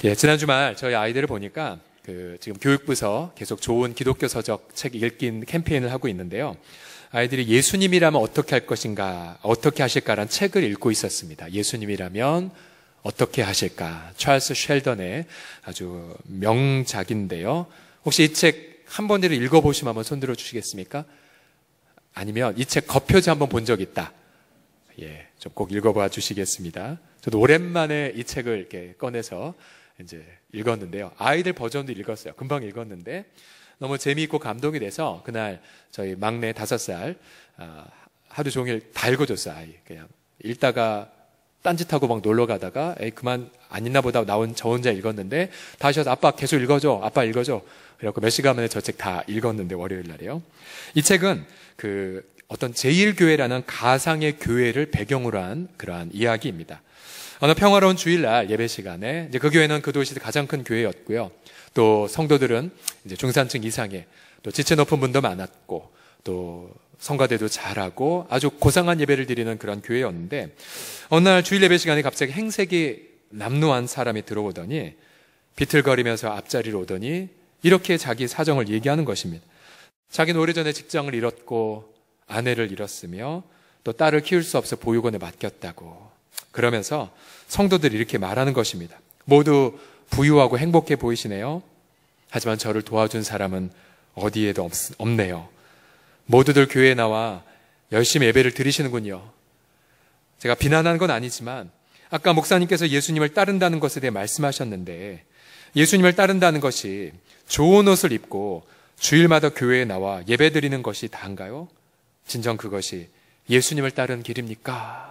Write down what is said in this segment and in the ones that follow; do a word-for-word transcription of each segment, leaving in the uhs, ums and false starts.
예, 지난 주말 저희 아이들을 보니까 그 지금 교육부서 계속 좋은 기독교 서적 책 읽긴 캠페인을 하고 있는데요. 아이들이 예수님이라면 어떻게 할 것인가, 어떻게 하실까라는 책을 읽고 있었습니다. 예수님이라면 어떻게 하실까? 찰스 쉘던의 아주 명작인데요. 혹시 이 책 한 번이라도 읽어보시면 한번 손들어 주시겠습니까? 아니면 이 책 겉표지 한번 본 적 있다. 예, 좀 꼭 읽어봐 주시겠습니다. 저도 오랜만에 이 책을 이렇게 꺼내서 이제 읽었는데요. 아이들 버전도 읽었어요. 금방 읽었는데 너무 재미있고 감동이 돼서 그날 저희 막내 다섯 살 아, 하루 종일 다 읽어줬어요. 아이 그냥 읽다가 딴짓하고 막 놀러 가다가 에이 그만 안 읽나 보다 나온 저 혼자 읽었는데 다시 와서 아빠 계속 읽어줘. 아빠 읽어줘. 그래갖고 몇 시간 만에 저 책 다 읽었는데 월요일 날이요. 이 책은 그 어떤 제일 교회라는 가상의 교회를 배경으로 한 그러한 이야기입니다. 어느 평화로운 주일날 예배 시간에 이제 그 교회는 그 도시의 가장 큰 교회였고요. 또 성도들은 이제 중산층 이상의 또 지체 높은 분도 많았고 또 성가대도 잘하고 아주 고상한 예배를 드리는 그런 교회였는데 어느 날 주일 예배 시간에 갑자기 행색이 남루한 사람이 들어오더니 비틀거리면서 앞자리로 오더니 이렇게 자기 사정을 얘기하는 것입니다. 자기는 오래전에 직장을 잃었고 아내를 잃었으며 또 딸을 키울 수 없어 보육원에 맡겼다고 그러면서 성도들이 이렇게 말하는 것입니다. 모두 부유하고 행복해 보이시네요. 하지만 저를 도와준 사람은 어디에도 없, 없네요. 모두들 교회에 나와 열심히 예배를 드리시는군요. 제가 비난한 건 아니지만 아까 목사님께서 예수님을 따른다는 것에 대해 말씀하셨는데 예수님을 따른다는 것이 좋은 옷을 입고 주일마다 교회에 나와 예배 드리는 것이 다인가요? 진정 그것이 예수님을 따르는 길입니까?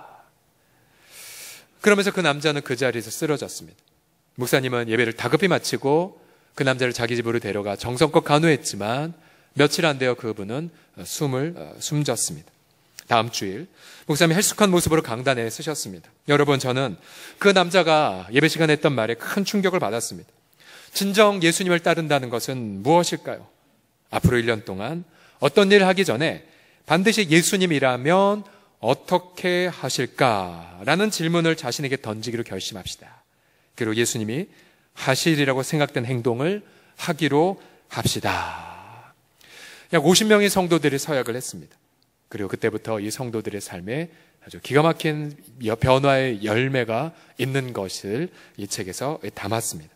그러면서 그 남자는 그 자리에서 쓰러졌습니다. 목사님은 예배를 다급히 마치고 그 남자를 자기 집으로 데려가 정성껏 간호했지만 며칠 안 되어 그분은 숨을 숨졌습니다. 다음 주일 목사님이 헬쑥한 모습으로 강단에 서셨습니다. 여러분, 저는 그 남자가 예배 시간에 했던 말에 큰 충격을 받았습니다. 진정 예수님을 따른다는 것은 무엇일까요? 앞으로 일 년 동안 어떤 일을 하기 전에 반드시 예수님이라면 어떻게 하실까라는 질문을 자신에게 던지기로 결심합시다. 그리고 예수님이 하시리라고 생각된 행동을 하기로 합시다. 약 오십 명의 성도들이 서약을 했습니다. 그리고 그때부터 이 성도들의 삶에 아주 기가 막힌 변화의 열매가 있는 것을 이 책에서 담았습니다.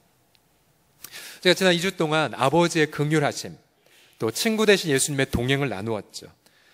제가 지난 이 주 동안 아버지의 긍휼하심, 또 친구 되신 예수님의 동행을 나누었죠.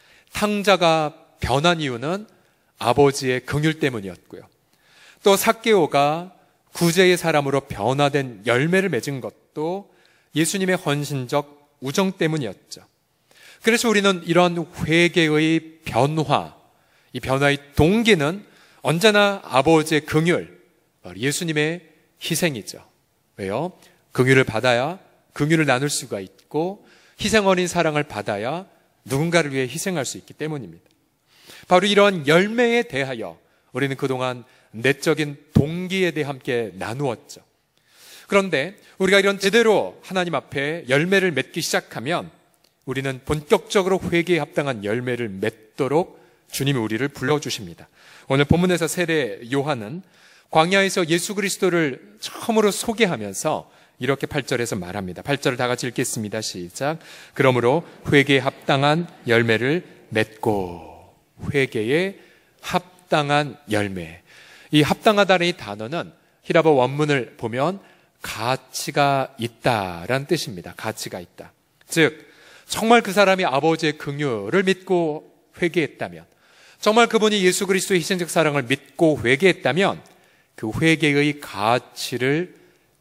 탕자가 변한 이유는 아버지의 긍휼 때문이었고요. 또 삭개오가 구제의 사람으로 변화된 열매를 맺은 것도 예수님의 헌신적 우정 때문이었죠. 그래서 우리는 이런 회개의 변화, 이 변화의 동기는 언제나 아버지의 긍휼, 예수님의 희생이죠. 왜요? 긍휼을 받아야 긍휼을 나눌 수가 있고 희생 어린 사랑을 받아야 누군가를 위해 희생할 수 있기 때문입니다. 바로 이런 열매에 대하여 우리는 그동안 내적인 동기에 대해 함께 나누었죠. 그런데 우리가 이런 제대로 하나님 앞에 열매를 맺기 시작하면 우리는 본격적으로 회개에 합당한 열매를 맺도록 주님이 우리를 불러주십니다. 오늘 본문에서 세례 요한은 광야에서 예수 그리스도를 처음으로 소개하면서 이렇게 팔 절에서 말합니다. 팔 절을 다 같이 읽겠습니다. 시작. 그러므로 회개에 합당한 열매를 맺고. 회개에 합당한 열매. 이 합당하다는 이 단어는 히라보 원문을 보면 가치가 있다라는 뜻입니다. 가치가 있다. 즉 정말 그 사람이 아버지의 긍휼을 믿고 회개했다면, 정말 그분이 예수 그리스도의 희생적 사랑을 믿고 회개했다면 그 회개의 가치를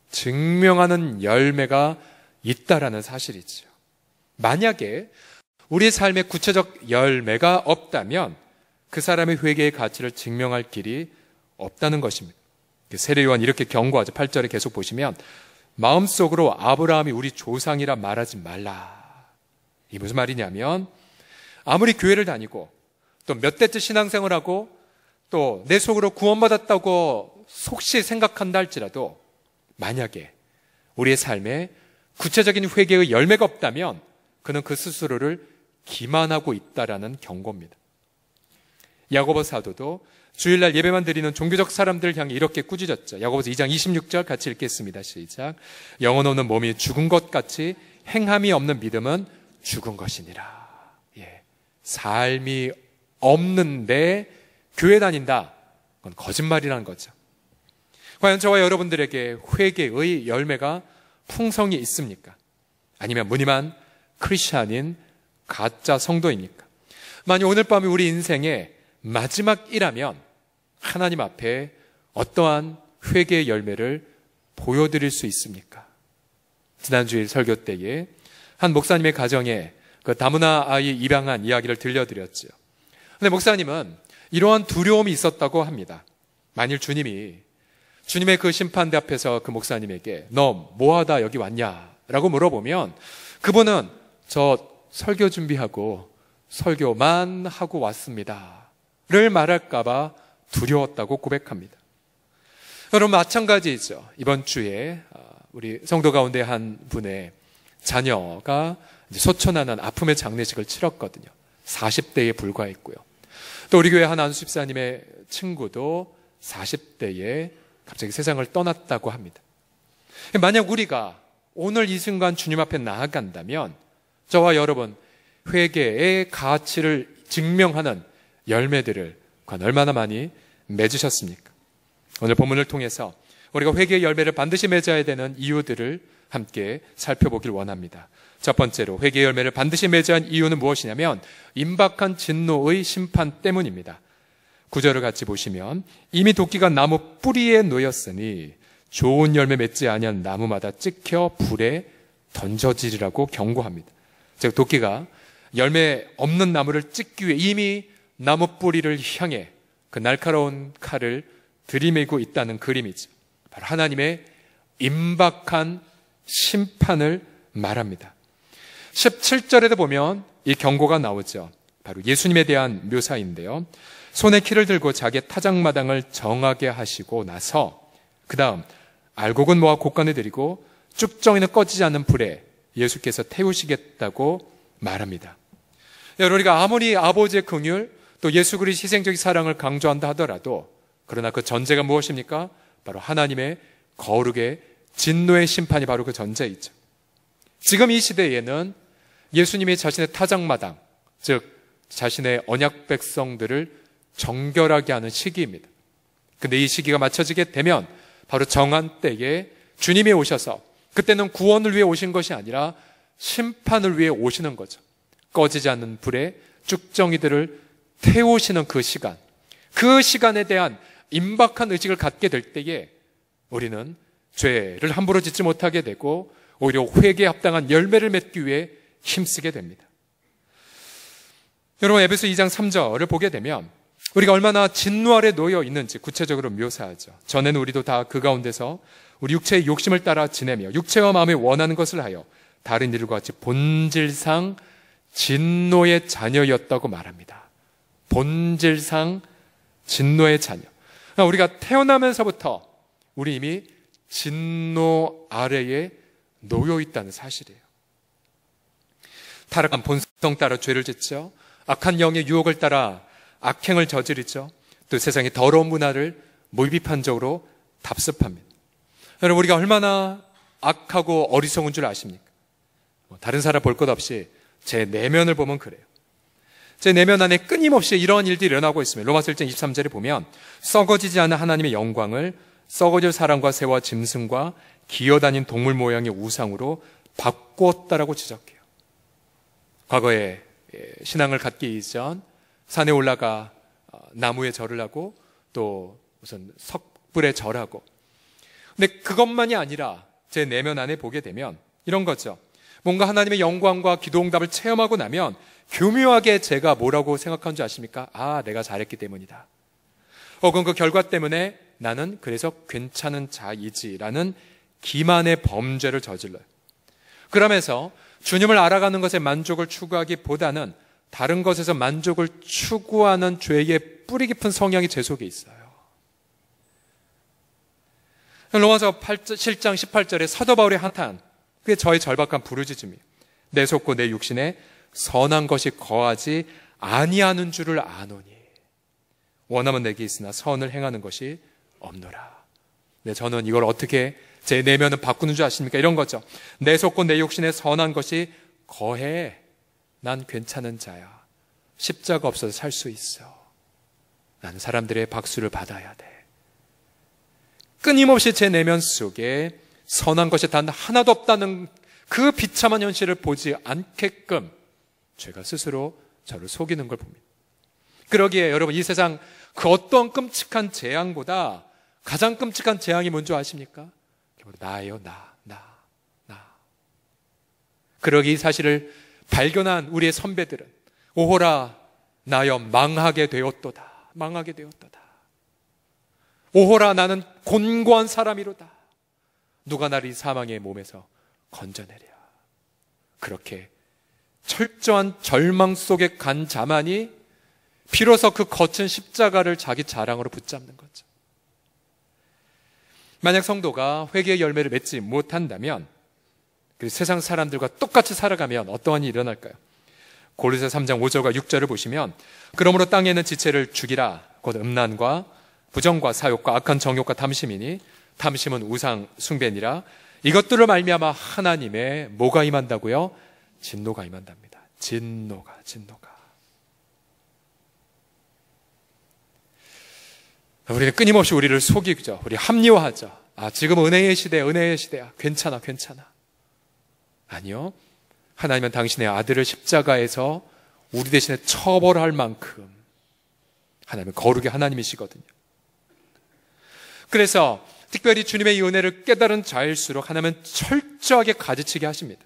증명하는 열매가 있다라는 사실이죠. 만약에 우리의 삶에 구체적 열매가 없다면 그 사람의 회개의 가치를 증명할 길이 없다는 것입니다. 세례 요한 이렇게 경고하죠. 팔 절에 계속 보시면 마음속으로 아브라함이 우리 조상이라 말하지 말라. 이게 무슨 말이냐면 아무리 교회를 다니고 또 몇 대째 신앙생활하고 또 내 속으로 구원받았다고 속시 생각한다 할지라도 만약에 우리의 삶에 구체적인 회개의 열매가 없다면 그는 그 스스로를 기만하고 있다라는 경고입니다. 야고보 사도도 주일날 예배만 드리는 종교적 사람들을 향해 이렇게 꾸짖었죠. 야고보서 이 장 이십육 절 같이 읽겠습니다. 시작. 영혼 없는 몸이 죽은 것 같이 행함이 없는 믿음은 죽은 것이니라. 예, 삶이 없는데 교회 다닌다. 그건 거짓말이라는 거죠. 과연 저와 여러분들에게 회개의 열매가 풍성히 있습니까? 아니면 무늬만 크리스찬인 가짜 성도입니까? 만약 오늘 밤이 우리 인생의 마지막이라면 하나님 앞에 어떠한 회개의 열매를 보여드릴 수 있습니까? 지난주일 설교 때에 한 목사님의 가정에 그 다문화 아이 입양한 이야기를 들려드렸죠. 근데 목사님은 이러한 두려움이 있었다고 합니다. 만일 주님이 주님의 그 심판대 앞에서 그 목사님에게 너 뭐하다 여기 왔냐? 라고 물어보면 그분은 저 설교 준비하고 설교만 하고 왔습니다. 를 말할까봐 두려웠다고 고백합니다. 여러분 마찬가지죠. 이번 주에 우리 성도 가운데 한 분의 자녀가 소천하는 아픔의 장례식을 치렀거든요. 사십 대에 불과했고요. 또 우리 교회 한 안수 집사님의 친구도 사십 대에 갑자기 세상을 떠났다고 합니다. 만약 우리가 오늘 이 순간 주님 앞에 나아간다면 저와 여러분 회개의 가치를 증명하는 열매들을 과연 얼마나 많이 맺으셨습니까? 오늘 본문을 통해서 우리가 회개의 열매를 반드시 맺어야 되는 이유들을 함께 살펴보길 원합니다. 첫 번째로 회개의 열매를 반드시 맺어야 하는 이유는 무엇이냐면 임박한 진노의 심판 때문입니다. 구절을 같이 보시면 이미 도끼가 나무 뿌리에 놓였으니 좋은 열매 맺지 아니한 나무마다 찍혀 불에 던져지리라고 경고합니다. 즉 도끼가 열매 없는 나무를 찍기 위해 이미 나무 뿌리를 향해 그 날카로운 칼을 들이매고 있다는 그림이죠. 바로 하나님의 임박한 심판을 말합니다. 십칠 절에도 보면 이 경고가 나오죠. 바로 예수님에 대한 묘사인데요. 손에 키를 들고 자기의 타작마당을 정하게 하시고 나서 그 다음 알곡은 모아 곡간에 들이고 쭉정이는 꺼지지 않는 불에 예수께서 태우시겠다고 말합니다. 여러분 우리가 아무리 아버지의 긍휼 또 예수 그리스도의 희생적인 사랑을 강조한다 하더라도 그러나 그 전제가 무엇입니까? 바로 하나님의 거룩의 진노의 심판이 바로 그 전제이죠. 지금 이 시대에는 예수님이 자신의 타작마당 즉 자신의 언약 백성들을 정결하게 하는 시기입니다. 근데 이 시기가 맞춰지게 되면 바로 정한 때에 주님이 오셔서 그때는 구원을 위해 오신 것이 아니라 심판을 위해 오시는 거죠. 꺼지지 않는 불에 쭉정이들을 태우시는 그 시간, 그 시간에 대한 임박한 의식을 갖게 될 때에 우리는 죄를 함부로 짓지 못하게 되고 오히려 회개에 합당한 열매를 맺기 위해 힘쓰게 됩니다. 여러분 에베소 이 장 삼 절을 보게 되면 우리가 얼마나 진노 아래 놓여 있는지 구체적으로 묘사하죠. 전에는 우리도 다 그 가운데서 우리 육체의 욕심을 따라 지내며 육체와 마음에 원하는 것을 하여 다른 이들과 같이 본질상 진노의 자녀였다고 말합니다. 본질상 진노의 자녀. 우리가 태어나면서부터 우리 이미 진노 아래에 놓여 있다는 사실이에요. 타락한 본성 따라 죄를 짓죠. 악한 영의 유혹을 따라 악행을 저지르죠. 또 세상의 더러운 문화를 무비판적으로 답습합니다. 여러분 우리가 얼마나 악하고 어리석은 줄 아십니까? 다른 사람 볼 것 없이 제 내면을 보면 그래요. 제 내면 안에 끊임없이 이러한 일들이 일어나고 있습니다. 로마서 일 장 이십삼 절에 보면 썩어지지 않은 하나님의 영광을 썩어질 사람과 새와 짐승과 기어다닌 동물 모양의 우상으로 바꾸었다라고 지적해요. 과거에 신앙을 갖기 이전 산에 올라가 나무에 절을 하고 또 무슨 석불에 절하고 근데 그것만이 아니라 제 내면 안에 보게 되면 이런 거죠. 뭔가 하나님의 영광과 기도응답을 체험하고 나면 교묘하게 제가 뭐라고 생각하는 줄 아십니까? 아, 내가 잘했기 때문이다. 혹은 그 결과 때문에 나는 그래서 괜찮은 자이지라는 기만의 범죄를 저질러요. 그러면서 주님을 알아가는 것에 만족을 추구하기보다는 다른 것에서 만족을 추구하는 죄의 뿌리 깊은 성향이 제 속에 있어요. 로마서 칠 장 십팔 절에 사도 바울의 한탄, 그게 저의 절박한 부르짖음이에요. 내 속고 내 육신에 선한 것이 거하지 아니하는 줄을 아노니. 원함은 내게 있으나 선을 행하는 것이 없노라. 네, 저는 이걸 어떻게 제 내면을 바꾸는 줄 아십니까? 이런 거죠. 내 속고 내 욕심에 선한 것이 거해. 난 괜찮은 자야. 십자가 없어도 살 수 있어. 나는 사람들의 박수를 받아야 돼. 끊임없이 제 내면 속에 선한 것이 단 하나도 없다는 그 비참한 현실을 보지 않게끔 죄가 스스로 저를 속이는 걸 봅니다. 그러기에 여러분, 이 세상 그 어떤 끔찍한 재앙보다 가장 끔찍한 재앙이 뭔지 아십니까? 나예요. 나, 나, 나. 그러기 이 사실을 발견한 우리의 선배들은 오호라 나여 망하게 되었도다. 망하게 되었도다. 오호라 나는 곤고한 사람이로다. 누가 나를 이 사망의 몸에서 건져내랴. 그렇게 철저한 절망 속에 간 자만이 비로소 그 거친 십자가를 자기 자랑으로 붙잡는 거죠. 만약 성도가 회개의 열매를 맺지 못한다면, 그리고 세상 사람들과 똑같이 살아가면 어떠한 일이 일어날까요? 고린도서 삼 장 오 절과 육 절을 보시면, 그러므로 땅에 있는 지체를 죽이라. 곧 음란과 부정과 사욕과 악한 정욕과 탐심이니 탐심은 우상 숭배니라. 이것들을 말미암아 하나님의 뭐가 임한다고요? 진노가 임한답니다. 진노가 진노가. 우리는 끊임없이 우리를 속이죠. 우리 합리화하죠. 아, 지금 은혜의 시대야, 은혜의 시대야. 괜찮아, 괜찮아. 아니요. 하나님은 당신의 아들을 십자가에서 우리 대신에 처벌할 만큼 하나님은 거룩의 하나님이시거든요. 그래서 특별히 주님의 이 은혜를 깨달은 자일수록 하나님은 철저하게 가지치게 하십니다.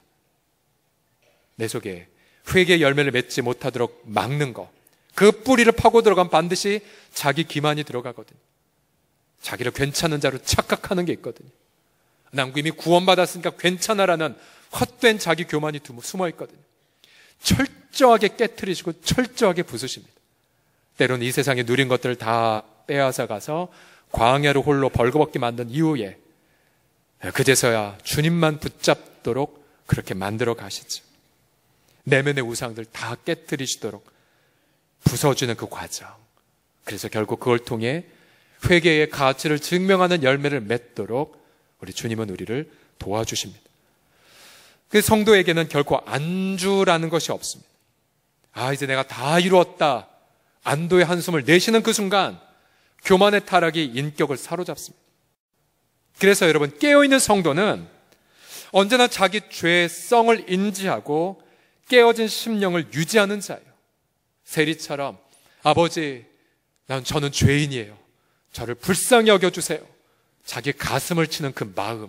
내 속에 회개의 열매를 맺지 못하도록 막는 것, 그 뿌리를 파고 들어가면 반드시 자기 기만이 들어가거든요. 자기를 괜찮은 자로 착각하는 게 있거든요. 난 이미 구원받았으니까 괜찮아라는 헛된 자기 교만이 숨어 있거든요. 철저하게 깨트리시고 철저하게 부수십니다. 때로는 이 세상에 누린 것들을 다 빼앗아 가서 광야로 홀로 벌거벗게 만든 이후에 그제서야 주님만 붙잡도록 그렇게 만들어 가시죠. 내면의 우상들 다 깨트리시도록 부숴주는 그 과정. 그래서 결국 그걸 통해 회개의 가치를 증명하는 열매를 맺도록 우리 주님은 우리를 도와주십니다. 그 성도에게는 결코 안주라는 것이 없습니다. 아, 이제 내가 다 이루었다. 안도의 한숨을 내쉬는 그 순간 교만의 타락이 인격을 사로잡습니다. 그래서 여러분, 깨어있는 성도는 언제나 자기 죄성을 인지하고 깨어진 심령을 유지하는 자예요. 세리처럼 아버지, 난 저는 죄인이에요. 저를 불쌍히 여겨주세요. 자기 가슴을 치는 그 마음.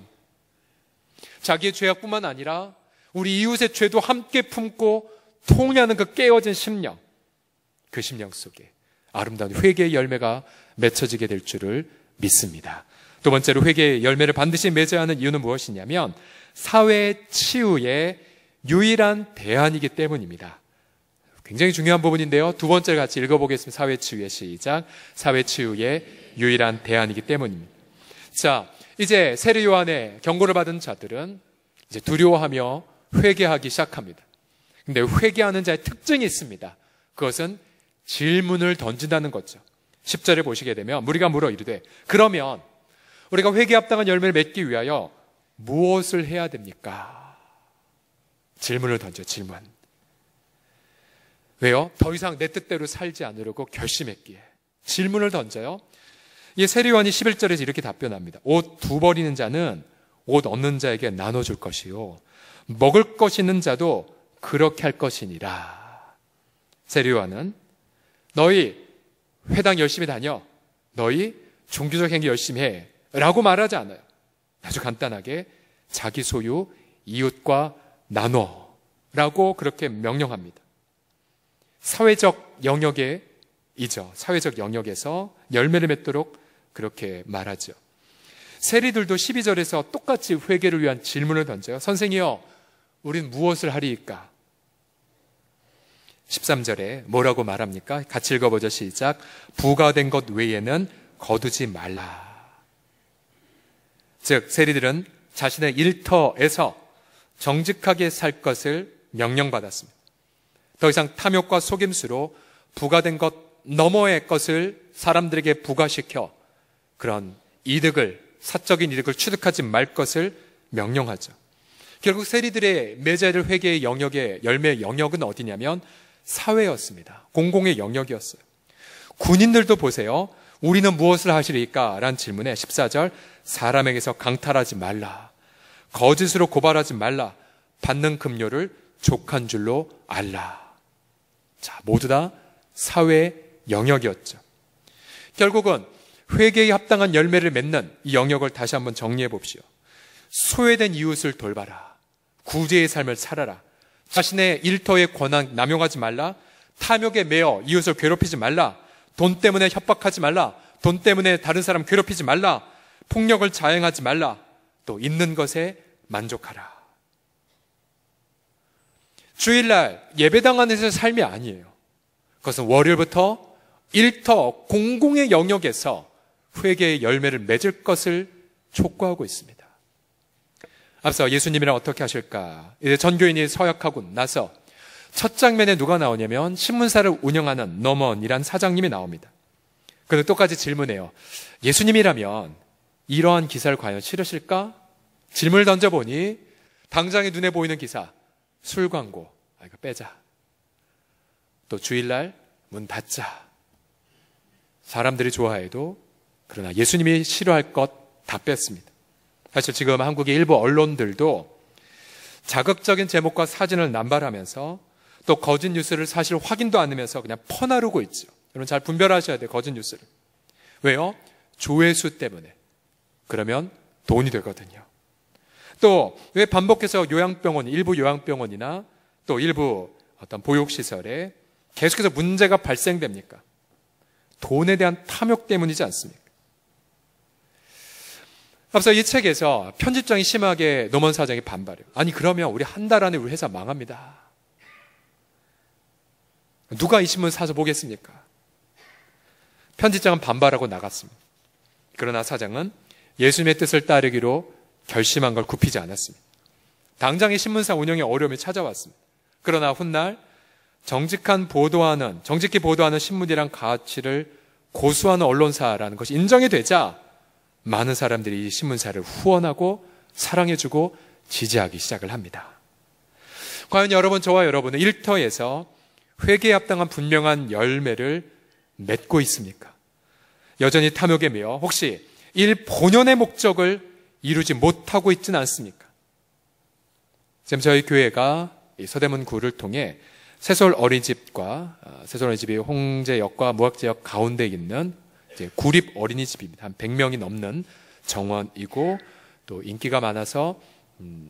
자기의 죄악뿐만 아니라 우리 이웃의 죄도 함께 품고 통회하는 그 깨어진 심령. 그 심령 속에 아름다운 회개의 열매가 맺혀지게 될 줄을 믿습니다. 두 번째로 회개의 열매를 반드시 맺어야 하는 이유는 무엇이냐면 사회 치유의 유일한 대안이기 때문입니다. 굉장히 중요한 부분인데요. 두 번째를 같이 읽어보겠습니다. 사회 치유의 시작. 사회 치유의 유일한 대안이기 때문입니다. 자, 이제 세례 요한의 경고를 받은 자들은 이제 두려워하며 회개하기 시작합니다. 근데 회개하는 자의 특징이 있습니다. 그것은 질문을 던진다는 거죠. 십 절에 보시게 되면 무리가 물어 이르되 그러면 우리가 회개 합당한 열매를 맺기 위하여 무엇을 해야 됩니까? 질문을 던져. 질문. 왜요? 더 이상 내 뜻대로 살지 않으려고 결심했기에 질문을 던져요. 이 세례 요한이 십일 절에서 이렇게 답변합니다. 옷 두 벌 있는 자는 옷 없는 자에게 나눠줄 것이요 먹을 것 있는 자도 그렇게 할 것이니라. 세례 요한은 너희 회당 열심히 다녀, 너희 종교적 행위 열심히 해 라고 말하지 않아요. 아주 간단하게 자기 소유 이웃과 나눠 라고 그렇게 명령합니다. 사회적 영역에 이죠. 사회적 영역에서 열매를 맺도록 그렇게 말하죠. 세리들도 십이 절에서 똑같이 회개를 위한 질문을 던져요. 선생이여, 우린 무엇을 하리이까? 십삼 절에 뭐라고 말합니까? 같이 읽어보죠. 시작. 부가된 것 외에는 거두지 말라. 즉 세리들은 자신의 일터에서 정직하게 살 것을 명령받았습니다. 더 이상 탐욕과 속임수로 부가된 것 너머의 것을 사람들에게 부과시켜 그런 이득을, 사적인 이득을 취득하지 말 것을 명령하죠. 결국 세리들의 매제를 회개의 영역의 열매의 영역은 어디냐면 사회였습니다. 공공의 영역이었어요. 군인들도 보세요. 우리는 무엇을 하시리까? 라는 질문에 십사 절 사람에게서 강탈하지 말라. 거짓으로 고발하지 말라. 받는 급료를 족한 줄로 알라. 자, 모두 다 사회 영역이었죠. 결국은 회개에 합당한 열매를 맺는 이 영역을 다시 한번 정리해 봅시오. 소외된 이웃을 돌봐라. 구제의 삶을 살아라. 자신의 일터의 권한 남용하지 말라. 탐욕에 매여 이웃을 괴롭히지 말라. 돈 때문에 협박하지 말라. 돈 때문에 다른 사람 괴롭히지 말라. 폭력을 자행하지 말라. 또 있는 것에 만족하라. 주일날 예배당하는 데서의 삶이 아니에요. 그것은 월요일부터 일터 공공의 영역에서 회개의 열매를 맺을 것을 촉구하고 있습니다. 앞서 예수님이랑 어떻게 하실까? 이제 전교인이 서약하고 나서 첫 장면에 누가 나오냐면 신문사를 운영하는 너먼이란 사장님이 나옵니다. 그런데 똑같이 질문해요. 예수님이라면 이러한 기사를 과연 실으실까? 질문을 던져보니 당장에 눈에 보이는 기사, 술 광고, 아, 이거 빼자. 또 주일날 문 닫자. 사람들이 좋아해도 그러나 예수님이 싫어할 것 다 뺐습니다. 사실 지금 한국의 일부 언론들도 자극적인 제목과 사진을 남발하면서 또 거짓 뉴스를 사실 확인도 않으면서 그냥 퍼나르고 있죠. 여러분 잘 분별하셔야 돼요. 거짓 뉴스를. 왜요? 조회수 때문에. 그러면 돈이 되거든요. 또 왜 반복해서 요양병원, 일부 요양병원이나 또 일부 어떤 보육시설에 계속해서 문제가 발생됩니까? 돈에 대한 탐욕 때문이지 않습니까? 앞서 이 책에서 편집장이 심하게 노먼 사장이 반발해요. 아니 그러면 우리 한 달 안에 우리 회사 망합니다. 누가 이 신문 사서 보겠습니까? 편집장은 반발하고 나갔습니다. 그러나 사장은 예수님의 뜻을 따르기로 결심한 걸 굽히지 않았습니다. 당장 이 신문사 운영에 어려움이 찾아왔습니다. 그러나 훗날 정직한 보도하는, 정직히 보도하는 신문이란 가치를 고수하는 언론사라는 것이 인정이 되자 많은 사람들이 이 신문사를 후원하고 사랑해주고 지지하기 시작을 합니다. 과연 여러분, 저와 여러분은 일터에서 회개에 합당한 분명한 열매를 맺고 있습니까? 여전히 탐욕에 매여 혹시 일 본연의 목적을 이루지 못하고 있지는 않습니까? 지금 저희 교회가 이 서대문 구를 통해 새솔 어린이집과 새솔 어린이집이 홍제역과 무학제역 가운데 있는 이제 구립 어린이집입니다. 한 백 명이 넘는 정원이고 또 인기가 많아서 음,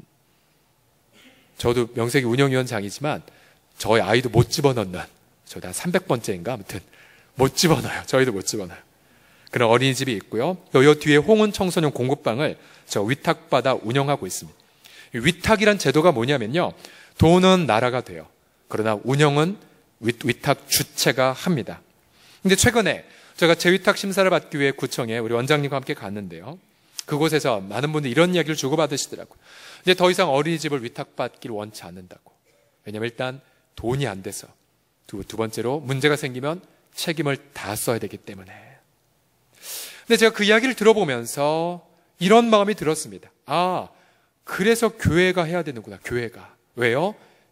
저도 명색이 운영위원장이지만 저희 아이도 못 집어넣는, 저도 한 삼백 번째인가 아무튼 못 집어넣어요. 저희도 못 집어넣어요. 그런 어린이집이 있고요. 또 이 뒤에 홍은 청소년 공급방을 저 위탁받아 운영하고 있습니다. 위탁이란 제도가 뭐냐면요, 돈은 나라가 돼요. 그러나 운영은 위탁 주체가 합니다. 근데 최근에 제가 재위탁 심사를 받기 위해 구청에 우리 원장님과 함께 갔는데요. 그곳에서 많은 분들이 이런 이야기를 주고받으시더라고요. 이제 더 이상 어린이집을 위탁받기를 원치 않는다고. 왜냐하면 일단 돈이 안 돼서. 두, 두 번째로 문제가 생기면 책임을 다 써야 되기 때문에. 근데 제가 그 이야기를 들어보면서 이런 마음이 들었습니다. 아, 그래서 교회가 해야 되는구나. 교회가. 왜요?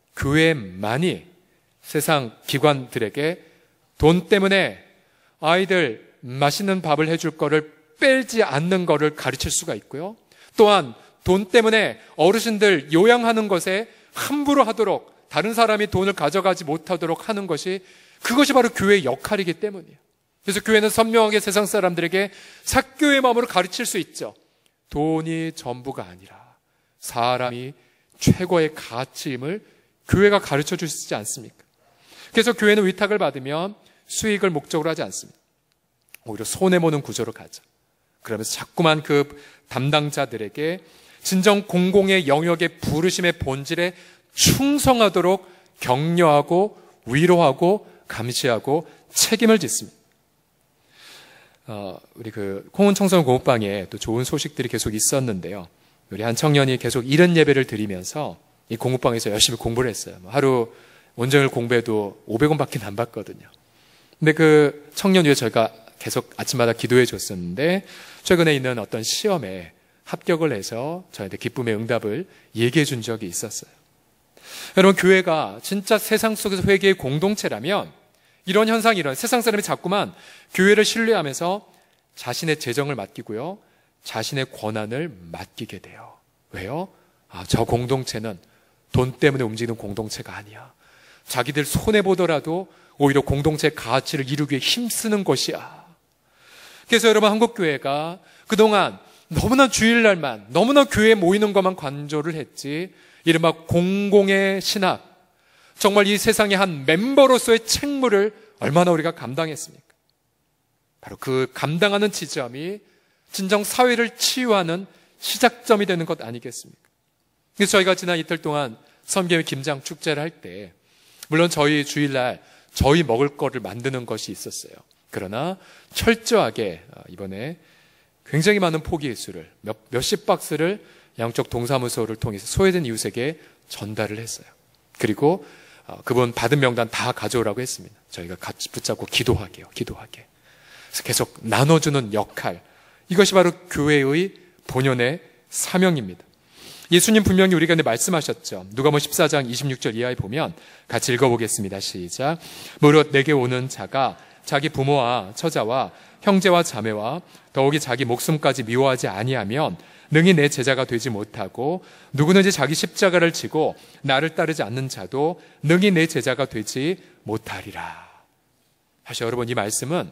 교회만이 세상 기관들에게 돈 때문에 아이들 맛있는 밥을 해줄 거를 빼지 않는 거를 가르칠 수가 있고요. 또한 돈 때문에 어르신들 요양하는 것에 함부로 하도록, 다른 사람이 돈을 가져가지 못하도록 하는 것이, 그것이 바로 교회의 역할이기 때문이에요. 그래서 교회는 선명하게 세상 사람들에게 삭교의 마음으로 가르칠 수 있죠. 돈이 전부가 아니라 사람이 최고의 가치임을 교회가 가르쳐 주시지 않습니까? 그래서 교회는 위탁을 받으면 수익을 목적으로 하지 않습니다. 오히려 손해보는 구조로 가죠. 그러면서 자꾸만 그 담당자들에게 진정 공공의 영역의 부르심의 본질에 충성하도록 격려하고 위로하고 감시하고 책임을 짓습니다. 어, 우리 그 홍은 청소년 공업방에 또 좋은 소식들이 계속 있었는데요. 우리 한 청년이 계속 이른 예배를 드리면서 이 공업방에서 열심히 공부를 했어요. 하루 온종일 공부해도 오백 원밖에 안 받거든요. 근데 그 청년 위에 저희가 계속 아침마다 기도해 줬었는데 최근에 있는 어떤 시험에 합격을 해서 저한테 기쁨의 응답을 얘기해 준 적이 있었어요. 여러분, 교회가 진짜 세상 속에서 회개의 공동체라면 이런 현상이 일어나요. 세상 사람이 자꾸만 교회를 신뢰하면서 자신의 재정을 맡기고요, 자신의 권한을 맡기게 돼요. 왜요? 아, 저 공동체는 돈 때문에 움직이는 공동체가 아니야. 자기들 손해보더라도 오히려 공동체 가치를 이루기 위해 힘쓰는 것이야. 그래서 여러분, 한국교회가 그동안 너무나 주일날만, 너무나 교회에 모이는 것만 관조를 했지, 이른바 공공의 신학, 정말 이 세상의 한 멤버로서의 책무를 얼마나 우리가 감당했습니까? 바로 그 감당하는 지점이 진정 사회를 치유하는 시작점이 되는 것 아니겠습니까? 그래서 저희가 지난 이틀 동안 섬김의 김장 축제를 할 때, 물론 저희 주일날 저희 먹을 거를 만드는 것이 있었어요. 그러나 철저하게 이번에 굉장히 많은 포기의 수를, 몇, 몇십 박스를 양쪽 동사무소를 통해서 소외된 이웃에게 전달을 했어요. 그리고 그분 받은 명단 다 가져오라고 했습니다. 저희가 같이 붙잡고 기도하게요. 기도하게. 그래서 계속 나눠주는 역할, 이것이 바로 교회의 본연의 사명입니다. 예수님 분명히 우리 가운데 말씀하셨죠. 누가복음 십사 장 이십육 절 이하에 보면 같이 읽어보겠습니다. 시작. 무릇 내게 오는 자가 자기 부모와 처자와 형제와 자매와 더욱이 자기 목숨까지 미워하지 아니하면 능히 내 제자가 되지 못하고, 누구든지 자기 십자가를 지고 나를 따르지 않는 자도 능히 내 제자가 되지 못하리라. 사실 여러분, 이 말씀은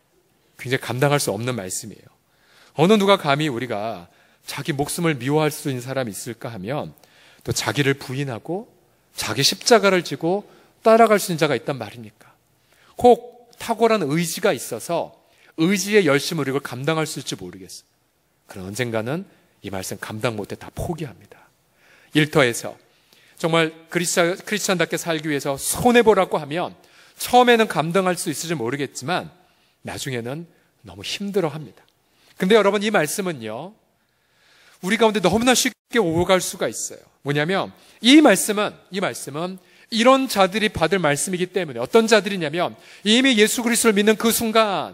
굉장히 감당할 수 없는 말씀이에요. 어느 누가 감히 우리가 자기 목숨을 미워할 수 있는 사람이 있을까 하면, 또 자기를 부인하고 자기 십자가를 지고 따라갈 수 있는 자가 있단 말입니까? 혹 탁월한 의지가 있어서 의지의 열심으로 이걸 감당할 수 있을지 모르겠어요. 그런 언젠가는 이 말씀 감당 못해 다 포기합니다. 일터에서 정말 크리스찬, 크리스찬답게 살기 위해서 손해보라고 하면 처음에는 감당할 수 있을지 모르겠지만 나중에는 너무 힘들어합니다. 근데 여러분, 이 말씀은요, 우리 가운데 너무나 쉽게 오갈 수가 있어요. 뭐냐면 이 말씀은 이 말씀은 이런 자들이 받을 말씀이기 때문에, 어떤 자들이냐면 이미 예수 그리스도를 믿는 그 순간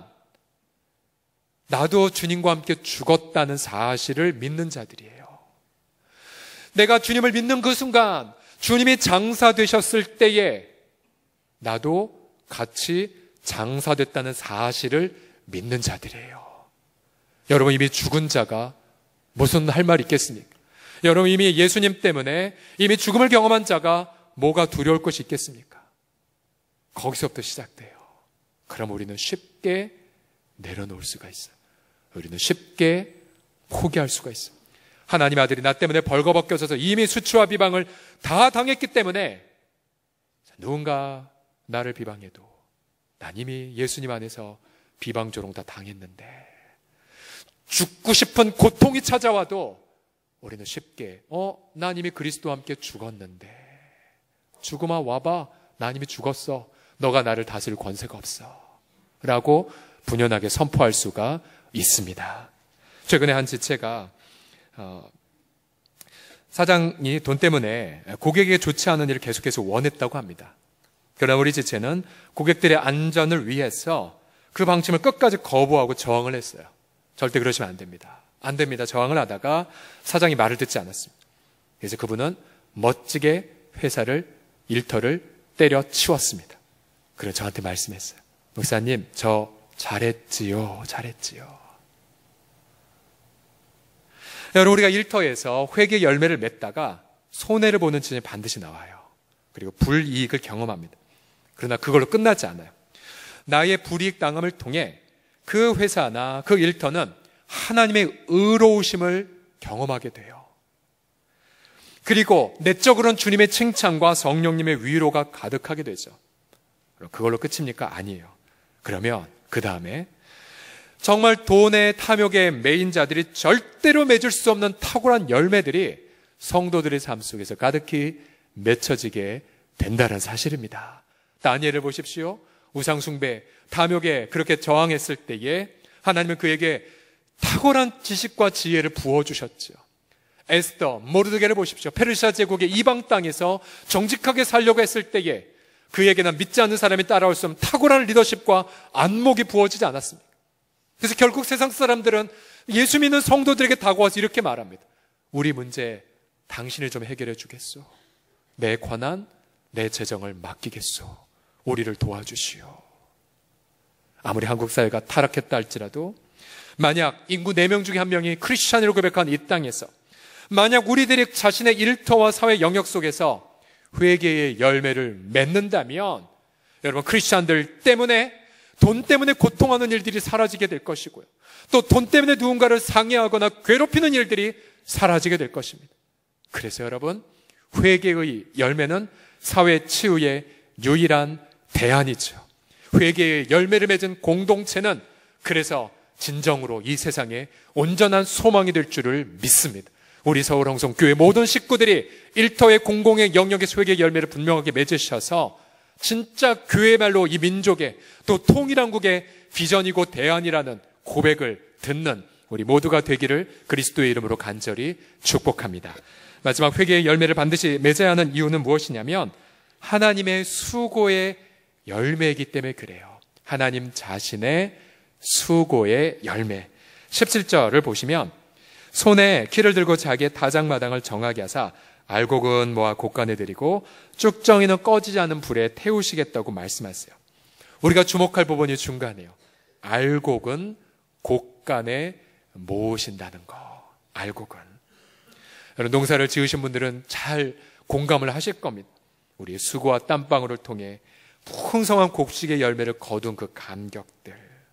나도 주님과 함께 죽었다는 사실을 믿는 자들이에요. 내가 주님을 믿는 그 순간, 주님이 장사되셨을 때에 나도 같이 장사됐다는 사실을 믿는 자들이에요. 여러분, 이미 죽은 자가 무슨 할 말 있겠습니까? 여러분, 이미 예수님 때문에 이미 죽음을 경험한 자가 뭐가 두려울 것이 있겠습니까? 거기서부터 시작돼요. 그럼 우리는 쉽게 내려놓을 수가 있어요. 우리는 쉽게 포기할 수가 있어요. 하나님 아들이 나 때문에 벌거벗겨져서 이미 수치와 비방을 다 당했기 때문에 누군가 나를 비방해도 난 이미 예수님 안에서 비방 조롱 다 당했는데, 죽고 싶은 고통이 찾아와도 우리는 쉽게 어, 난 이미 그리스도와 함께 죽었는데, 죽음아 와봐, 난 이미 죽었어, 너가 나를 다스릴 권세가 없어 라고 분연하게 선포할 수가 있습니다. 최근에 한 지체가 어, 사장이 돈 때문에 고객에게 좋지 않은 일을 계속해서 원했다고 합니다. 그러나 우리 지체는 고객들의 안전을 위해서 그 방침을 끝까지 거부하고 저항을 했어요. 절대 그러시면 안 됩니다. 안 됩니다. 저항을 하다가 사장이 말을 듣지 않았습니다. 그래서 그분은 멋지게 회사를, 일터를 때려치웠습니다. 그래서 저한테 말씀했어요. 목사님, 저 잘했지요. 잘했지요. 여러분, 우리가 일터에서 회개 열매를 맺다가 손해를 보는 지점이 반드시 나와요. 그리고 불이익을 경험합니다. 그러나 그걸로 끝나지 않아요. 나의 불이익 당함을 통해 그 회사나 그 일터는 하나님의 의로우심을 경험하게 돼요. 그리고 내적으로는 주님의 칭찬과 성령님의 위로가 가득하게 되죠. 그럼 그걸로 끝입니까? 아니에요. 그러면 그 다음에 정말 돈의 탐욕의 메인자들이 절대로 맺을 수 없는 탁월한 열매들이 성도들의 삶 속에서 가득히 맺혀지게 된다는 사실입니다. 다니엘을 보십시오. 우상숭배, 탐욕에 그렇게 저항했을 때에 하나님은 그에게 탁월한 지식과 지혜를 부어주셨죠. 에스더, 모르드게를 보십시오. 페르시아 제국의 이방 땅에서 정직하게 살려고 했을 때에 그에게는 믿지 않는 사람이 따라올 수 없는 탁월한 리더십과 안목이 부어지지 않았습니까? 그래서 결국 세상 사람들은 예수 믿는 성도들에게 다가와서 이렇게 말합니다. 우리 문제 당신이 좀 해결해 주겠소. 내 관한, 내 재정을 맡기겠소. 우리를 도와주시오. 아무리 한국 사회가 타락했다 할지라도 만약 인구 네 명 중에 한 명이 크리스찬으로 고백한 이 땅에서 만약 우리들이 자신의 일터와 사회 영역 속에서 회개의 열매를 맺는다면 여러분, 크리스찬들 때문에 돈 때문에 고통하는 일들이 사라지게 될 것이고요. 또 돈 때문에 누군가를 상해하거나 괴롭히는 일들이 사라지게 될 것입니다. 그래서 여러분, 회개의 열매는 사회 치유의 유일한 대안이죠. 회개의 열매를 맺은 공동체는 그래서 진정으로 이 세상에 온전한 소망이 될 줄을 믿습니다. 우리 서울홍성교회 모든 식구들이 일터의 공공의 영역에서 회개의 열매를 분명하게 맺으셔서 진짜 교회말로 이 민족의 또 통일한국의 비전이고 대안이라는 고백을 듣는 우리 모두가 되기를 그리스도의 이름으로 간절히 축복합니다. 마지막 회개의 열매를 반드시 맺어야 하는 이유는 무엇이냐면 하나님의 수고의 열매이기 때문에 그래요. 하나님 자신의 수고의 열매. 십칠 절을 보시면 손에 키를 들고 자기의 타작마당을 정하게 하사 알곡은 모아 곡간에 들이고 쭉정이는 꺼지지 않은 불에 태우시겠다고 말씀하세요. 우리가 주목할 부분이 중간이에요. 알곡은 곡간에 모으신다는 거. 알곡은. 여러분, 농사를 지으신 분들은 잘 공감을 하실 겁니다. 우리의 수고와 땀방울을 통해 풍성한 곡식의 열매를 거둔 그 감격들.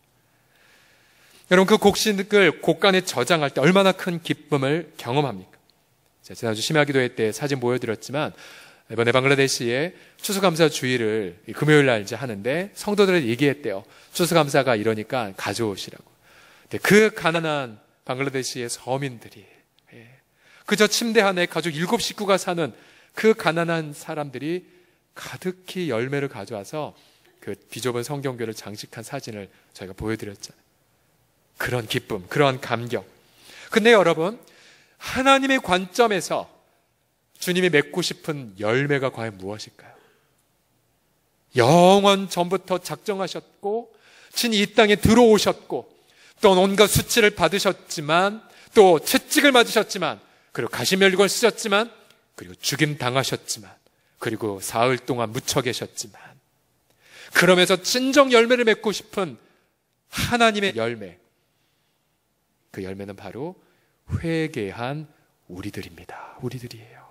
여러분, 그 곡식을 곡간에 저장할 때 얼마나 큰 기쁨을 경험합니까? 제가 지난주 심야기도회 때 사진 보여드렸지만 이번에 방글라데시에 추수감사 주일을 금요일 날 이제 하는데 성도들이 얘기했대요. 추수감사가 이러니까 가져오시라고. 근데 그 가난한 방글라데시의 서민들이 그저 침대 하나에 가족 일곱 식구가 사는 그 가난한 사람들이 가득히 열매를 가져와서 그 비좁은 성경교를 장식한 사진을 저희가 보여드렸잖아요. 그런 기쁨, 그런 감격. 근데 여러분, 하나님의 관점에서 주님이 맺고 싶은 열매가 과연 무엇일까요? 영원 전부터 작정하셨고 친히 이 땅에 들어오셨고 또 온갖 수치를 받으셨지만 또 채찍을 맞으셨지만 그리고 가시면류관을 쓰셨지만 그리고 죽임 당하셨지만 그리고 사흘 동안 묻혀 계셨지만 그러면서 진정 열매를 맺고 싶은 하나님의 열매, 그 열매는 바로 회개한 우리들입니다. 우리들이에요.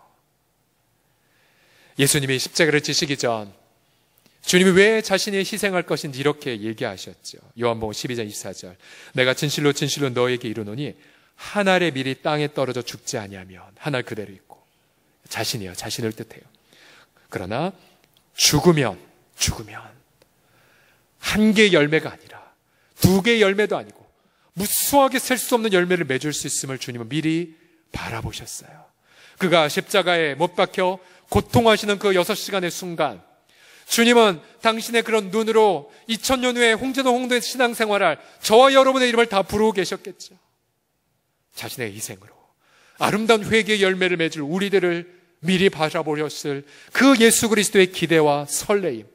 예수님이 십자가를 지시기 전 주님이 왜 자신이 희생할 것인지 이렇게 얘기하셨죠. 요한복음 십이 장 이십사 절. 내가 진실로 진실로 너에게 이르노니 한 알의 밀이 땅에 떨어져 죽지 아니하면 한 알 그대로 있고. 자신이요, 자신을 뜻해요. 그러나 죽으면 죽으면 한 개의 열매가 아니라 두 개의 열매도 아니고 무수하게 셀 수 없는 열매를 맺을 수 있음을 주님은 미리 바라보셨어요. 그가 십자가에 못 박혀 고통하시는 그 여섯 시간의 순간 주님은 당신의 그런 눈으로 이천 년 후에 홍제도 홍도의 신앙생활할 저와 여러분의 이름을 다 부르고 계셨겠죠. 자신의 희생으로 아름다운 회개의 열매를 맺을 우리들을 미리 바라보셨을 그 예수 그리스도의 기대와 설레임.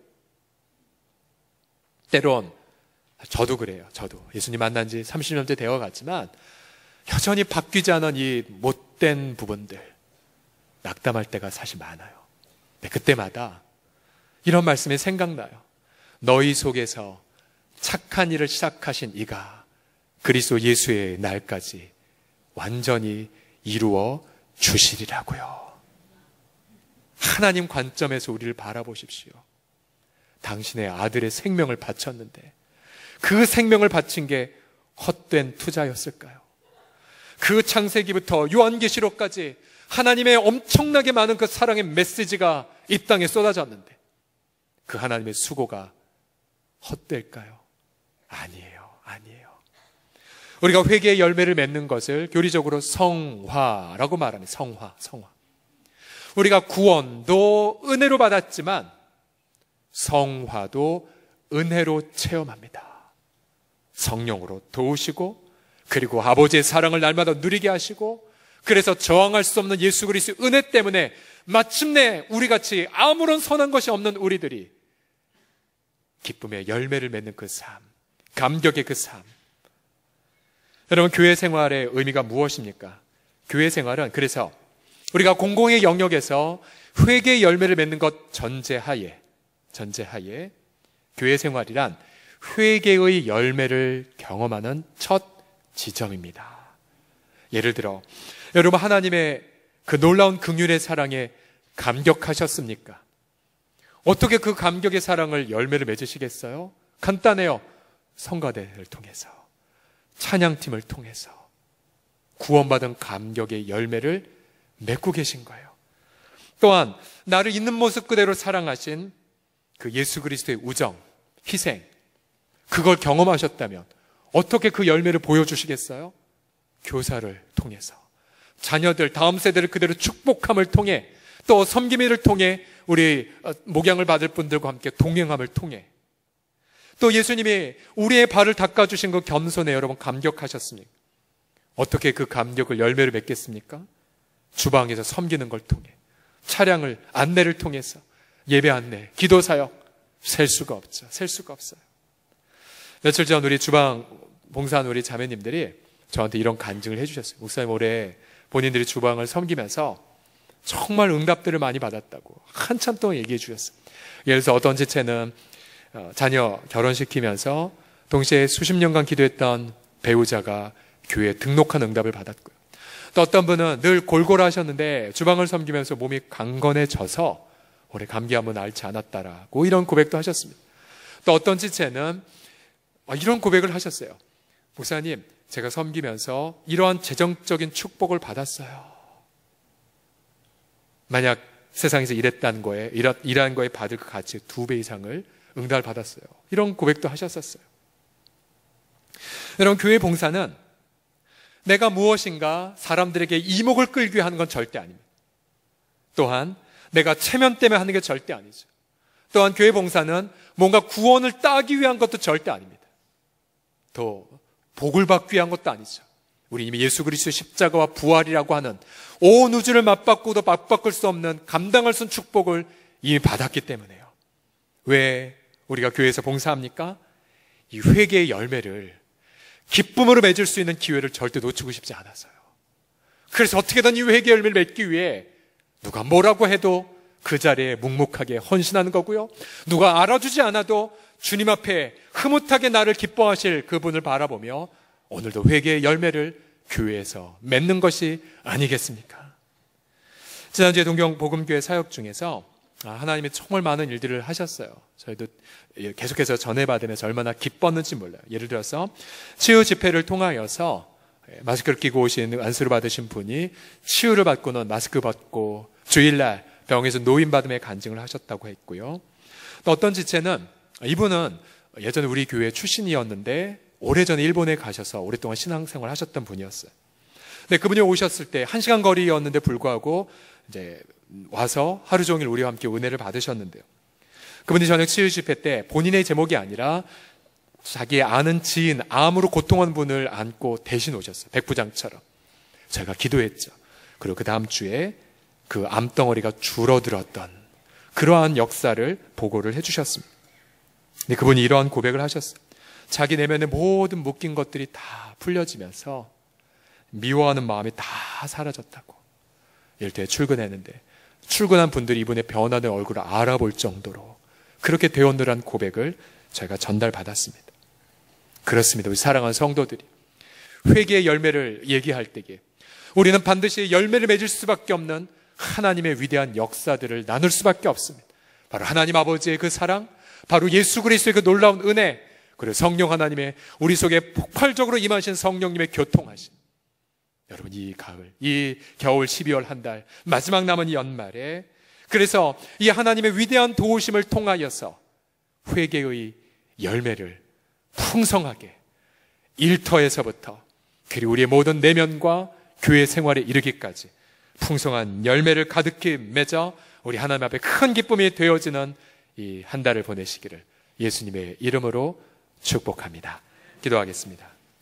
때론 저도 그래요. 저도 예수님 만난 지 삼십 년째 되어갔지만 여전히 바뀌지 않은 이 못된 부분들 낙담할 때가 사실 많아요. 근데 그때마다 이런 말씀이 생각나요. 너희 속에서 착한 일을 시작하신 이가 그리스도 예수의 날까지 완전히 이루어 주시리라고요. 하나님 관점에서 우리를 바라보십시오. 당신의 아들의 생명을 바쳤는데 그 생명을 바친 게 헛된 투자였을까요? 그 창세기부터 요한계시록까지 하나님의 엄청나게 많은 그 사랑의 메시지가 이 땅에 쏟아졌는데 그 하나님의 수고가 헛될까요? 아니에요. 아니에요. 우리가 회개의 열매를 맺는 것을 교리적으로 성화라고 말합니다. 성화, 성화. 우리가 구원도 은혜로 받았지만 성화도 은혜로 체험합니다. 성령으로 도우시고 그리고 아버지의 사랑을 날마다 누리게 하시고 그래서 저항할 수 없는 예수 그리스도의 은혜 때문에 마침내 우리같이 아무런 선한 것이 없는 우리들이 기쁨의 열매를 맺는 그 삶, 감격의 그 삶, 여러분, 교회 생활의 의미가 무엇입니까? 교회 생활은 그래서 우리가 공공의 영역에서 회개의 열매를 맺는 것 전제하에 전제하에 교회 생활이란 회개의 열매를 경험하는 첫 지점입니다. 예를 들어 여러분, 하나님의 그 놀라운 긍휼의 사랑에 감격하셨습니까? 어떻게 그 감격의 사랑을 열매를 맺으시겠어요? 간단해요. 성가대를 통해서, 찬양팀을 통해서 구원받은 감격의 열매를 맺고 계신 거예요. 또한 나를 있는 모습 그대로 사랑하신 그 예수 그리스도의 우정, 희생, 그걸 경험하셨다면 어떻게 그 열매를 보여주시겠어요? 교사를 통해서, 자녀들, 다음 세대를 그대로 축복함을 통해, 또 섬김을 통해, 우리 목양을 받을 분들과 함께 동행함을 통해, 또 예수님이 우리의 발을 닦아주신 그 겸손에 여러분 감격하셨습니까? 어떻게 그 감격을 열매를 맺겠습니까? 주방에서 섬기는 걸 통해, 차량을, 안내를 통해서, 예배 안내, 기도 사역, 셀 수가 없죠. 셀 수가 없어요. 며칠 전 우리 주방 봉사한 우리 자매님들이 저한테 이런 간증을 해주셨어요. 목사님, 올해 본인들이 주방을 섬기면서 정말 응답들을 많이 받았다고 한참 동안 얘기해 주셨어요. 예를 들어서 어떤 지체는 자녀 결혼시키면서 동시에 수십 년간 기도했던 배우자가 교회에 등록한 응답을 받았고요. 또 어떤 분은 늘 골골 하셨는데 주방을 섬기면서 몸이 강건해져서 올해 감기 한번 앓지 않았다라고 이런 고백도 하셨습니다. 또 어떤 지체는 이런 고백을 하셨어요. 목사님, 제가 섬기면서 이러한 재정적인 축복을 받았어요. 만약 세상에서 일했다는 거에, 일한 거에 받을 그 가치의 두 배 이상을 응답을 받았어요. 이런 고백도 하셨었어요. 여러분, 교회 봉사는 내가 무엇인가 사람들에게 이목을 끌기 위해 하는 건 절대 아닙니다. 또한 내가 체면 때문에 하는 게 절대 아니죠. 또한 교회 봉사는 뭔가 구원을 따기 위한 것도 절대 아닙니다. 더 복을 받기 위한 것도 아니죠. 우리 이미 예수 그리스도의 십자가와 부활이라고 하는 온 우주를 맞바꾸도 맞바꿀 수 없는 감당할 수 없는 축복을 이미 받았기 때문에요. 왜 우리가 교회에서 봉사합니까? 이 회개의 열매를 기쁨으로 맺을 수 있는 기회를 절대 놓치고 싶지 않아서요. 그래서 어떻게든 이 회개의 열매를 맺기 위해 누가 뭐라고 해도 그 자리에 묵묵하게 헌신하는 거고요. 누가 알아주지 않아도 주님 앞에 흐뭇하게 나를 기뻐하실 그분을 바라보며 오늘도 회개의 열매를 교회에서 맺는 것이 아니겠습니까? 지난주에 동경복음교회 사역 중에서 하나님이 정말 많은 일들을 하셨어요. 저희도 계속해서 전해받으면서 얼마나 기뻤는지 몰라요. 예를 들어서 치유 집회를 통하여서 마스크를 끼고 오신 안수를 받으신 분이 치유를 받고는 마스크 벗고 주일날 병에서 노인받음의 간증을 하셨다고 했고요. 또 어떤 지체는 이분은 예전에 우리 교회 출신이었는데 오래전에 일본에 가셔서 오랫동안 신앙생활을 하셨던 분이었어요. 근데 그분이 오셨을 때 한 시간 거리였는데 불구하고 이제 와서 하루 종일 우리와 함께 은혜를 받으셨는데요. 그분이 저녁 치유 집회 때 본인의 제목이 아니라 자기의 아는 지인, 암으로 고통하는 분을 안고 대신 오셨어요. 백부장처럼. 제가 기도했죠. 그리고 그 다음 주에 그 암덩어리가 줄어들었던 그러한 역사를 보고를 해주셨습니다. 근데 그분이 이러한 고백을 하셨어요. 자기 내면의 모든 묶인 것들이 다 풀려지면서 미워하는 마음이 다 사라졌다고. 이럴 때 출근했는데 출근한 분들이 이분의 변화된 얼굴을 알아볼 정도로 그렇게 되었느란 고백을 저희가 전달받았습니다. 그렇습니다. 우리 사랑하는 성도들이 회개의 열매를 얘기할 때에 우리는 반드시 열매를 맺을 수밖에 없는 하나님의 위대한 역사들을 나눌 수밖에 없습니다. 바로 하나님 아버지의 그 사랑, 바로 예수 그리스도의 그 놀라운 은혜, 그리고 성령 하나님의 우리 속에 폭발적으로 임하신 성령님의 교통하심. 여러분, 이 가을, 이 겨울 십이월 한 달 마지막 남은 이 연말에 그래서 이 하나님의 위대한 도우심을 통하여서 회개의 열매를 풍성하게 일터에서부터 그리고 우리의 모든 내면과 교회 생활에 이르기까지 풍성한 열매를 가득히 맺어 우리 하나님 앞에 큰 기쁨이 되어지는 이 한 달을 보내시기를 예수님의 이름으로 축복합니다. 기도하겠습니다.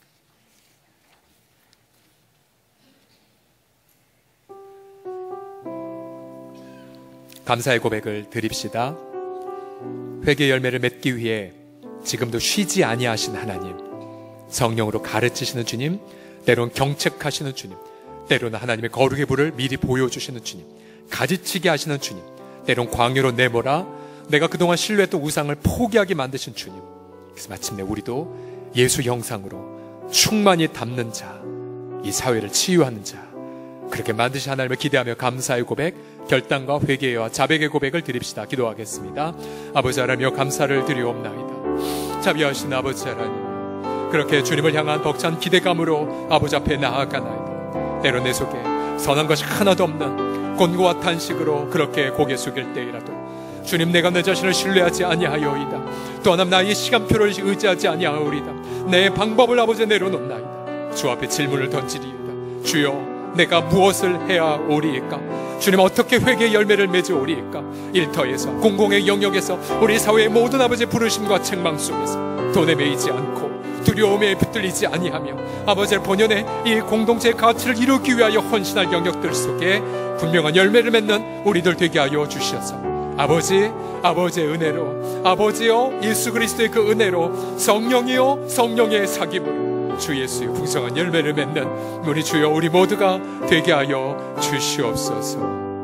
감사의 고백을 드립시다. 회개 열매를 맺기 위해 지금도 쉬지 아니하신 하나님, 성령으로 가르치시는 주님, 때로는 경책하시는 주님, 때로는 하나님의 거룩의 불을 미리 보여주시는 주님, 가지치게 하시는 주님, 때로는 광야로 내몰아 내가 그동안 신뢰했던 우상을 포기하게 만드신 주님. 그래서 마침내 우리도 예수 형상으로 충만히 닮는 자, 이 사회를 치유하는 자, 그렇게 만드신 하나님을 기대하며 감사의 고백, 결단과 회개와 자백의 고백을 드립시다. 기도하겠습니다. 아버지 하나님여, 감사를 드리옵나이다. 자비하신 아버지 하나님, 그렇게 주님을 향한 벅찬 기대감으로 아버지 앞에 나아가나이다. 때로 내 속에 선한 것이 하나도 없는 곤고와 탄식으로 그렇게 고개 숙일 때이라도 주님, 내가 내 자신을 신뢰하지 아니하여이다. 또 하나 나의 시간표를 의지하지 아니하오리다. 내 방법을 아버지 내려놓나이다. 주 앞에 질문을 던지리이다. 주여, 내가 무엇을 해야 오리이까? 주님, 어떻게 회개의 열매를 맺어 오리이까? 일터에서, 공공의 영역에서, 우리 사회의 모든 아버지의 부르심과 책망 속에서 돈에 매이지 않고 두려움에 붙들리지 아니하며 아버지의 본연의 이 공동체의 가치를 이루기 위하여 헌신할 영역들 속에 분명한 열매를 맺는 우리들 되게 하여 주시옵소서. 아버지, 아버지의 은혜로, 아버지여 예수 그리스도의 그 은혜로, 성령이여 성령의 사귐으로 주 예수의 풍성한 열매를 맺는 우리 주여 우리 모두가 되게 하여 주시옵소서.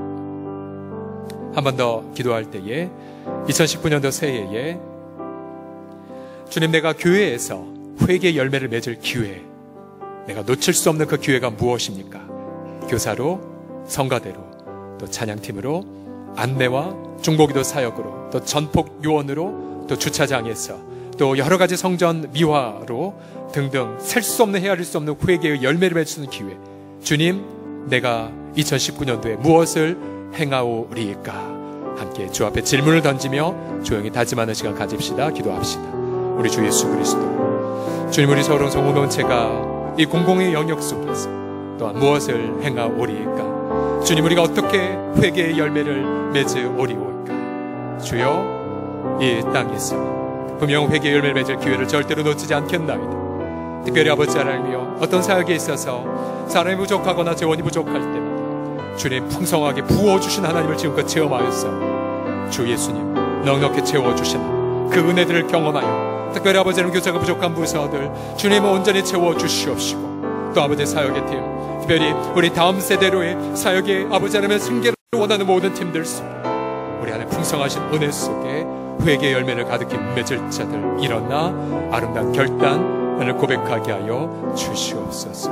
한 번 더 기도할 때에 이천십구 년도 새해에 주님, 내가 교회에서 회개의 열매를 맺을 기회, 내가 놓칠 수 없는 그 기회가 무엇입니까? 교사로, 성가대로, 또 찬양팀으로, 안내와 중보기도 사역으로, 또 전폭 요원으로, 또 주차장에서, 또 여러 가지 성전 미화로 등등 셀 수 없는 헤아릴 수 없는 회개의 열매를 맺는 기회. 주님, 내가 이천십구 년도에 무엇을 행하오리이까? 함께 주 앞에 질문을 던지며 조용히 다짐하는 시간 가집시다. 기도합시다. 우리 주 예수 그리스도, 주님, 우리 서로 공동체가 이 공공의 영역 속에서 또한 무엇을 행하오리이까? 주님, 우리가 어떻게 회개의 열매를 맺으오리이까? 주여, 이 땅에서 분명 회개의 열매를 맺을 기회를 절대로 놓치지 않겠나이다. 특별히 아버지 하나님이여, 어떤 사역에 있어서 사람이 부족하거나 재원이 부족할 때마다 주님 풍성하게 부어주신 하나님을 지금껏 체험하였어. 주 예수님, 넉넉히 채워주시는 그 은혜들을 경험하여 특별히 아버지는 교사가 부족한 부서들 주님은 온전히 채워주시옵시고, 또 아버지 사역의 팀, 특별히 우리 다음 세대로의 사역의 아버지 하나님의 승계를 원하는 모든 팀들 속에 우리 안에 풍성하신 은혜 속에 회개의 열매를 가득히 맺을 자들 일어나 아름다운 결단을 고백하게 하여 주시옵소서.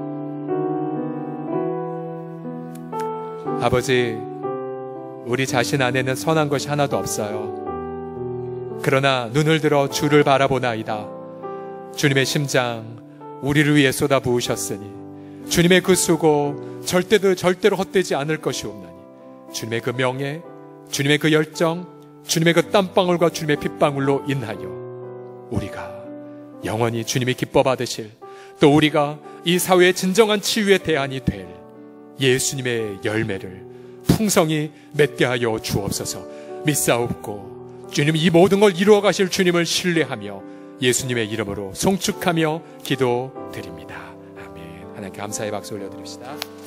아버지, 우리 자신 안에는 선한 것이 하나도 없어요. 그러나 눈을 들어 주를 바라보나이다. 주님의 심장 우리를 위해 쏟아부으셨으니 주님의 그 수고 절대로 절대로 헛되지 않을 것이옵나니 주님의 그 명예, 주님의 그 열정, 주님의 그 땀방울과 주님의 핏방울로 인하여 우리가 영원히 주님이 기뻐 받으실, 또 우리가 이 사회의 진정한 치유의 대안이 될 예수님의 열매를 풍성히 맺게 하여 주옵소서. 믿사옵고 주님, 이 모든 걸 이루어 가실 주님을 신뢰하며 예수님의 이름으로 송축하며 기도드립니다. 아멘. 하나님께 감사의 박수 올려드립시다.